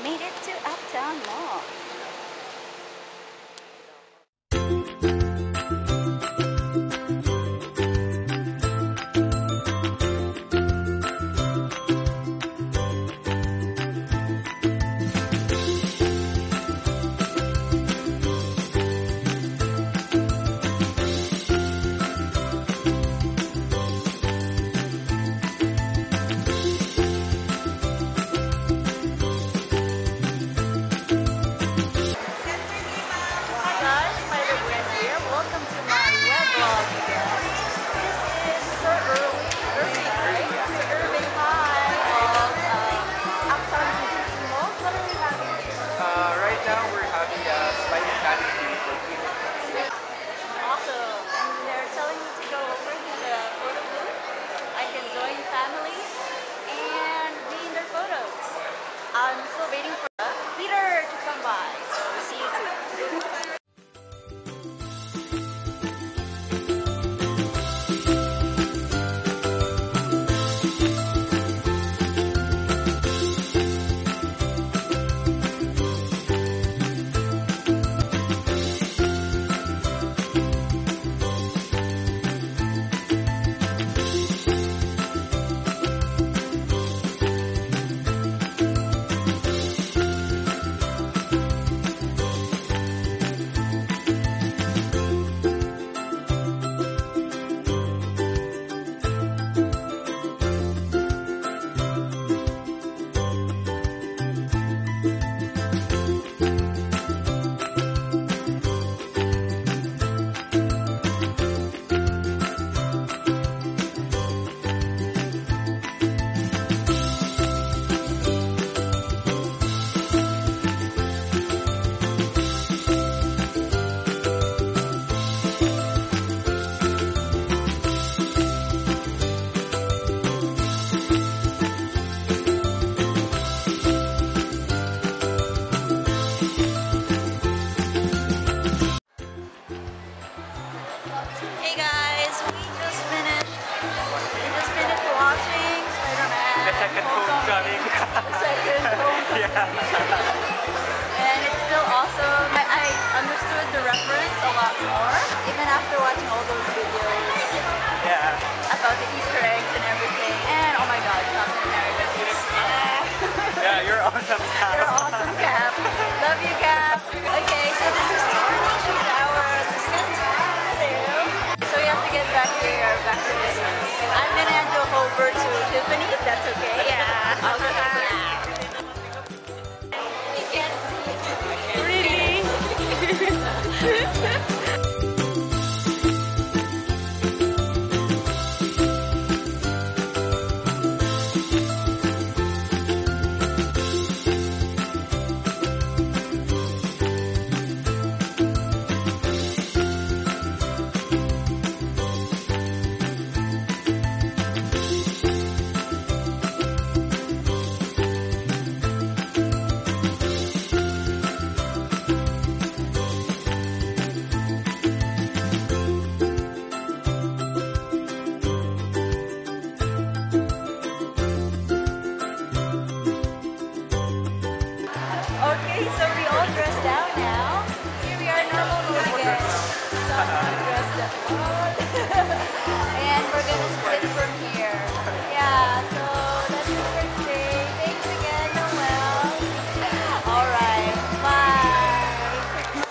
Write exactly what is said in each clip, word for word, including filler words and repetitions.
made it to Uptown Mall. Spider-Gwen here. Welcome to my weblog again. This is so early, early, right? The urban high of um, Uptown B G C Mall. What are we having here? Uh, right now we're having a spider strategy for people. Awesome. And they're telling me to go over to the photo booth. I can join families and be in their photos. I'm still waiting for Peter to come by. So see you soon. Hey guys, we just finished. We just finished watching Spider-Man. The second homecoming. The second homecoming. Yeah. And it's still awesome. I, I understood the reference a lot more, even after watching all those videos Yeah. about the Easter eggs and everything. And oh my God, Captain America is Yeah, you're awesome. You're awesome, Cap. Love you, Cap. Okay, so this is Tiffany. She's our assistant. So we have to get back here, back to business. I'm gonna go over to Tiffany, if that's okay. Yeah. Okay. You can't see it. Really? Okay, so we all dressed out now. Here we are, normal mode again. So I'm dressed up. And we're gonna split from here. Yeah, so that's the first day. Thanks again, Noel. Alright, bye.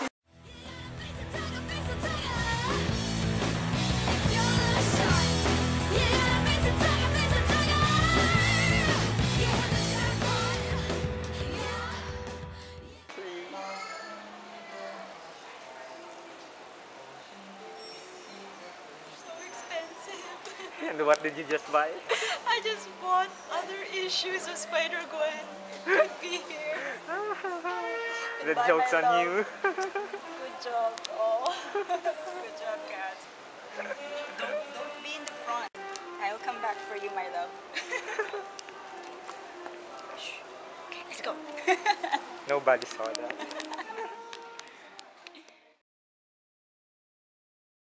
And what did you just buy? I just bought other issues of Spider-Gwen to be here. The joke's on you. Good job, oh. Good job, Kat. Don't, don't be in the front. I'll come back for you, my love. Shh. Okay, let's go. Nobody saw that.